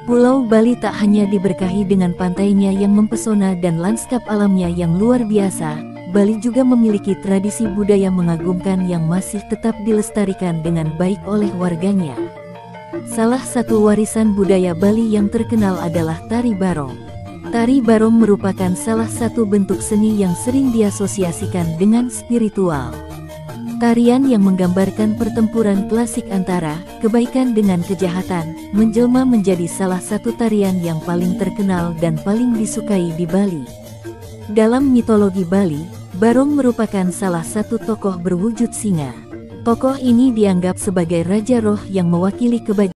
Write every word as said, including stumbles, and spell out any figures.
Pulau Bali tak hanya diberkahi dengan pantainya yang mempesona dan lanskap alamnya yang luar biasa, Bali juga memiliki tradisi budaya mengagumkan yang masih tetap dilestarikan dengan baik oleh warganya. Salah satu warisan budaya Bali yang terkenal adalah Tari Barong. Tari Barong merupakan salah satu bentuk seni yang sering diasosiasikan dengan spiritual. Tarian yang menggambarkan pertempuran klasik antara kebaikan dengan kejahatan, menjelma menjadi salah satu tarian yang paling terkenal dan paling disukai di Bali. Dalam mitologi Bali, Barong merupakan salah satu tokoh berwujud singa. Tokoh ini dianggap sebagai raja roh yang mewakili kebajikan